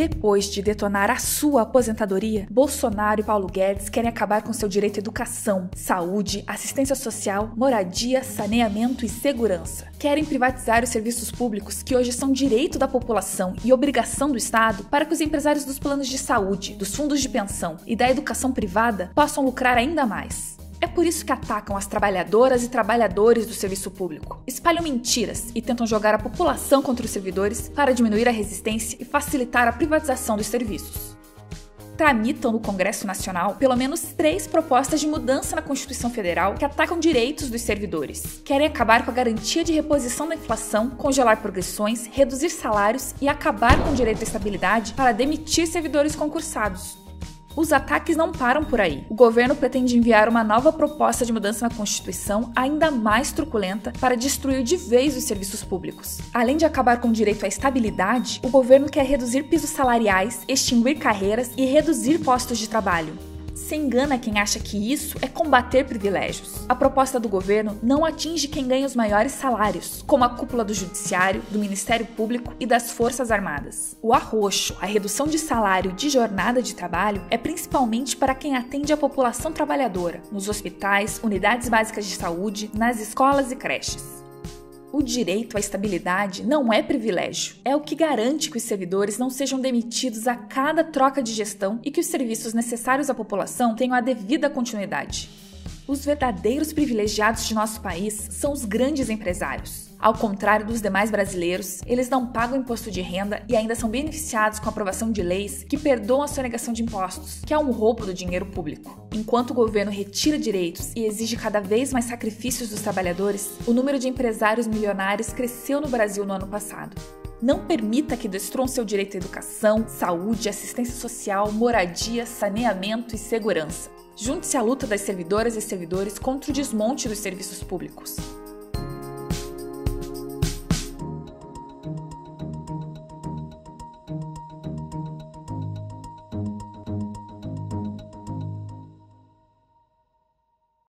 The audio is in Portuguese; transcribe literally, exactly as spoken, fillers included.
Depois de detonar a sua aposentadoria, Bolsonaro e Paulo Guedes querem acabar com seu direito à educação, saúde, assistência social, moradia, saneamento e segurança. Querem privatizar os serviços públicos que hoje são direito da população e obrigação do Estado para que os empresários dos planos de saúde, dos fundos de pensão e da educação privada possam lucrar ainda mais. É por isso que atacam as trabalhadoras e trabalhadores do serviço público, espalham mentiras e tentam jogar a população contra os servidores para diminuir a resistência e facilitar a privatização dos serviços. Tramitam no Congresso Nacional pelo menos três propostas de mudança na Constituição Federal que atacam direitos dos servidores. Querem acabar com a garantia de reposição da inflação, congelar progressões, reduzir salários e acabar com o direito à estabilidade para demitir servidores concursados. Os ataques não param por aí. O governo pretende enviar uma nova proposta de mudança na Constituição ainda mais truculenta para destruir de vez os serviços públicos. Além de acabar com o direito à estabilidade, o governo quer reduzir pisos salariais, extinguir carreiras e reduzir postos de trabalho. Se engana quem acha que isso é combater privilégios. A proposta do governo não atinge quem ganha os maiores salários, como a cúpula do Judiciário, do Ministério Público e das Forças Armadas. O arroxo, a redução de salário de jornada de trabalho, é principalmente para quem atende a população trabalhadora, nos hospitais, unidades básicas de saúde, nas escolas e creches. O direito à estabilidade não é privilégio, é o que garante que os servidores não sejam demitidos a cada troca de gestão e que os serviços necessários à população tenham a devida continuidade. Os verdadeiros privilegiados de nosso país são os grandes empresários. Ao contrário dos demais brasileiros, eles não pagam imposto de renda e ainda são beneficiados com a aprovação de leis que perdoam a sonegação de impostos, que é um roubo do dinheiro público. Enquanto o governo retira direitos e exige cada vez mais sacrifícios dos trabalhadores, o número de empresários milionários cresceu no Brasil no ano passado. Não permita que destruam seu direito à educação, saúde, assistência social, moradia, saneamento e segurança. Junte-se à luta das servidoras e servidores contra o desmonte dos serviços públicos.